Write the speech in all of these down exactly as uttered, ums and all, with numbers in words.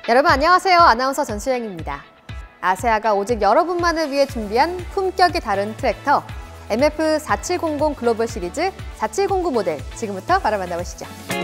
여러분 안녕하세요. 아나운서 전수영입니다. 아세아가 오직 여러분만을 위해 준비한 품격이 다른 트랙터 엠에프 사칠공공 글로벌 시리즈 사칠공구 모델 지금부터 바로 만나보시죠.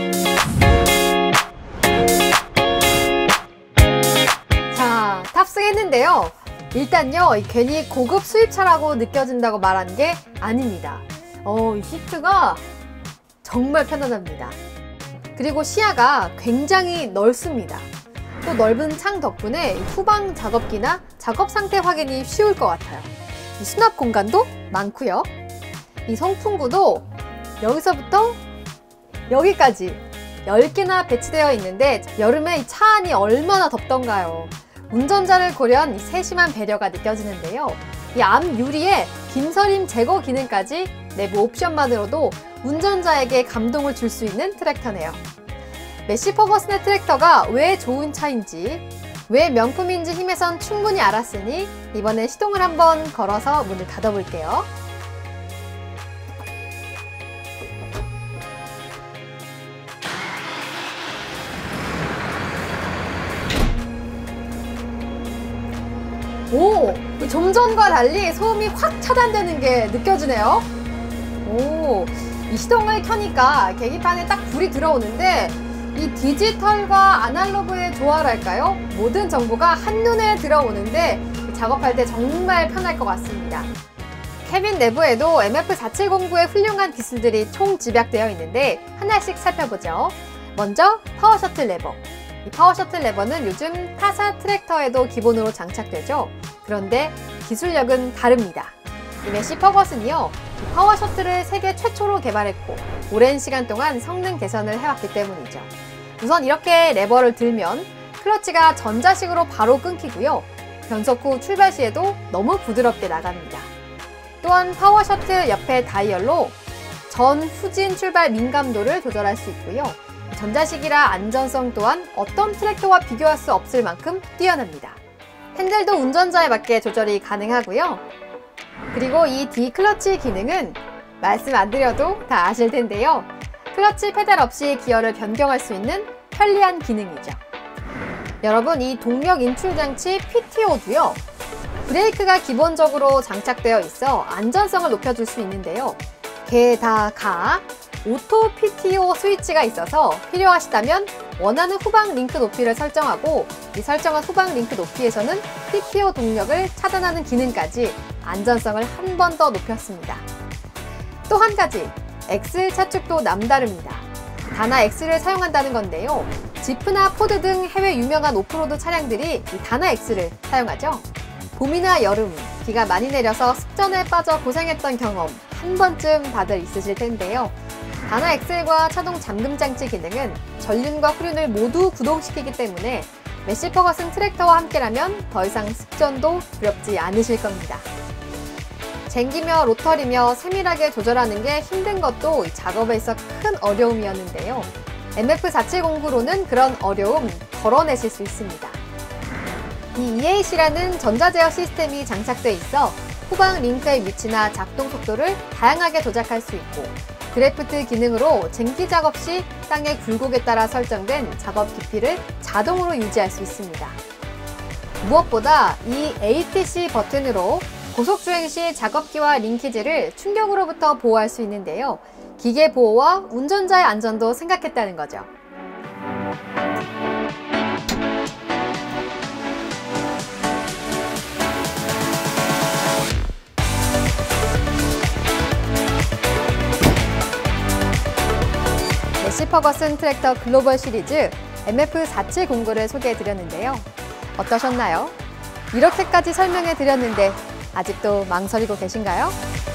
자, 탑승했는데요. 일단요, 괜히 고급 수입차라고 느껴진다고 말한 게 아닙니다. 어, 이 시트가 정말 편안합니다. 그리고 시야가 굉장히 넓습니다. 또 넓은 창 덕분에 후방 작업기나 작업 상태 확인이 쉬울 것 같아요. 이 수납 공간도 많고요. 이 송풍구도 여기서부터 여기까지 열 개나 배치되어 있는데 여름에 이 차 안이 얼마나 덥던가요. 운전자를 고려한 세심한 배려가 느껴지는데요. 이 앞 유리에 김서림 제거 기능까지 내부 옵션만으로도 운전자에게 감동을 줄 수 있는 트랙터네요. 매시 퍼거슨의 트랙터가 왜 좋은 차인지, 왜 명품인지 힘에선 충분히 알았으니 이번에 시동을 한번 걸어서 문을 닫아볼게요. 오! 좀 전과 달리 소음이 확 차단되는 게 느껴지네요. 오! 이 시동을 켜니까 계기판에 딱 불이 들어오는데 이 디지털과 아날로그의 조화랄까요? 모든 정보가 한눈에 들어오는데 작업할 때 정말 편할 것 같습니다. 캐빈 내부에도 엠에프 사칠공구의 훌륭한 기술들이 총 집약되어 있는데 하나씩 살펴보죠. 먼저 파워 셔틀 레버. 이 파워 셔틀 레버는 요즘 타사 트랙터에도 기본으로 장착되죠. 그런데 기술력은 다릅니다. 이 매시 퍼거슨이요, 파워 셔틀을 세계 최초로 개발했고 오랜 시간 동안 성능 개선을 해왔기 때문이죠. 우선 이렇게 레버를 들면 클러치가 전자식으로 바로 끊기고요. 변속 후 출발 시에도 너무 부드럽게 나갑니다. 또한 파워 셔틀 옆에 다이얼로 전, 후진 출발 민감도를 조절할 수 있고요. 전자식이라 안전성 또한 어떤 트랙터와 비교할 수 없을 만큼 뛰어납니다. 핸들도 운전자에 맞게 조절이 가능하고요. 그리고 이 D클러치 기능은 말씀 안 드려도 다 아실 텐데요. 클러치 페달 없이 기어를 변경할 수 있는 편리한 기능이죠. 여러분, 이 동력 인출 장치 피티오도요. 브레이크가 기본적으로 장착되어 있어 안전성을 높여줄 수 있는데요. 게다가 오토 피티오 스위치가 있어서 필요하시다면 원하는 후방 링크 높이를 설정하고 이 설정한 후방 링크 높이에서는 피티오 동력을 차단하는 기능까지 안전성을 한 번 더 높였습니다. 또 한 가지, 엑셀 차축도 남다릅니다. 다나 X를 사용한다는 건데요. 지프나 포드 등 해외 유명한 오프로드 차량들이 이 다나 X를 사용하죠. 봄이나 여름, 비가 많이 내려서 습전에 빠져 고생했던 경험 한 번쯤 다들 있으실 텐데요. 다나 엑셀과 차동 잠금 장치 기능은 전륜과 후륜을 모두 구동시키기 때문에 매시 퍼거슨 트랙터와 함께라면 더 이상 습전도 두렵지 않으실 겁니다. 쟁기며 로터리며 세밀하게 조절하는 게 힘든 것도 이 작업에 있어 큰 어려움이었는데요. 엠에프 사칠공구로는 그런 어려움 덜어내실 수 있습니다. 이 이에이씨라는 전자제어 시스템이 장착돼 있어 후방 링크의 위치나 작동 속도를 다양하게 조작할 수 있고 드래프트 기능으로 쟁기 작업 시 땅의 굴곡에 따라 설정된 작업 깊이를 자동으로 유지할 수 있습니다. 무엇보다 이 에이티씨 버튼으로 고속주행 시 작업기와 링키지를 충격으로부터 보호할 수 있는데요. 기계 보호와 운전자의 안전도 생각했다는 거죠. 매시 퍼거슨 트랙터 글로벌 시리즈 엠에프 사칠공구를 소개해드렸는데요. 어떠셨나요? 이렇게까지 설명해드렸는데 아직도 망설이고 계신가요?